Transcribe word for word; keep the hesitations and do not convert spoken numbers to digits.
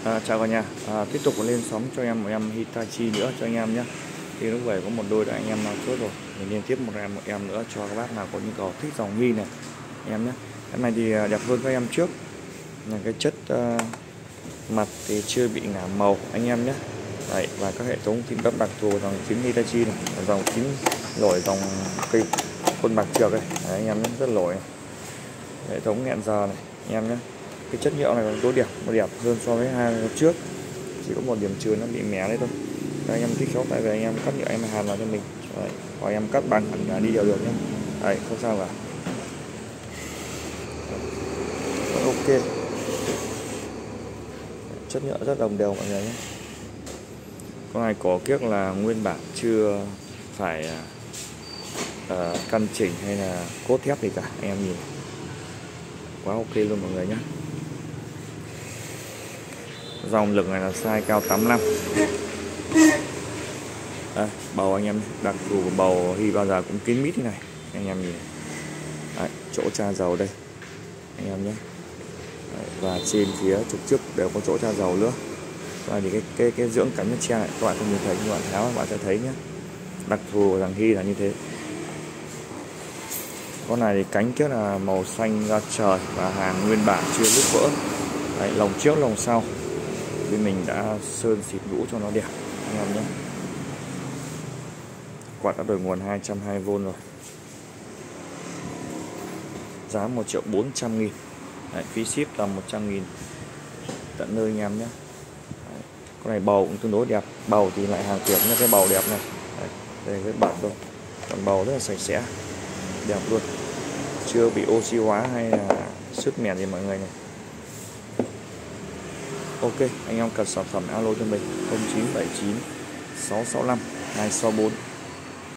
À, chào cả nhà, à, tiếp tục lên sóng cho em một em Hitachi nữa cho anh em nhé. Thì lúc về có một đôi đã anh em nào chốt rồi, mình liên tiếp một em một em nữa cho các bác nào có nhu cầu thích dòng Hi này em nhé. Cái này thì đẹp hơn các em trước, là cái chất uh, mặt thì chưa bị ngả màu anh em nhé. Đấy, và các hệ thống kim đâm đặc thù dòng chính Hitachi này, dòng chính nổi dòng cây khuôn bạc trược đây. Đấy, anh em nhé, rất nổi. Hệ thống hẹn giờ này anh em nhé. Cái chất liệu này tối đẹp, nó đẹp hơn so với hai trước, chỉ có một điểm trừ nó bị mé đấy thôi. Các anh em thích khéo tay về anh em cắt nhựa em hàn vào cho mình. Đấy, hoặc em cắt bằng hẳn là đi đều được nhé. Đấy, không sao cả. Đấy, ok, chất nhựa rất đồng đều mọi người nhé. Con này có kiếc là nguyên bản, chưa phải uh, căn chỉnh hay là cốt thép gì cả, anh em nhìn quá ok luôn mọi người nhé. Dòng lực này là size cao tám mươi lăm. Đây, bầu anh em, đặc thù của bầu Hi bao giờ cũng kín mít thế này anh em nhìn. Đấy, chỗ tra dầu đây anh em nhé. Đấy, và trên phía trục trước đều có chỗ tra dầu nữa. Và thì cái cái cái dưỡng cánh nó che này các bạn không nhìn thấy, nhưng bạn tháo các bạn sẽ thấy nhé. Đặc thù của thằng Hi là như thế. Con này thì cánh trước là màu xanh da trời và hàng nguyên bản chưa nứt vỡ. Đấy, lồng trước lồng sau bên mình đã sơn xịt nhũ cho nó đẹp anh em nhé. Quạt đã đổi nguồn hai trăm hai mươi vôn rồi, giá một triệu bốn trăm nghìn. Đấy, phí ship tầm một trăm nghìn tận nơi anh em nhé. Đấy, con này bầu cũng tương đối đẹp, bầu thì lại hàng tiệm như cái bầu đẹp này. Đấy, đây cái bản thôi, còn bầu rất là sạch sẽ đẹp luôn, chưa bị oxy hóa hay là sứt mẻ gì mọi người này. Ok, anh em cần sản phẩm alo cho mình không chín bảy chín sáu sáu năm hai sáu bốn.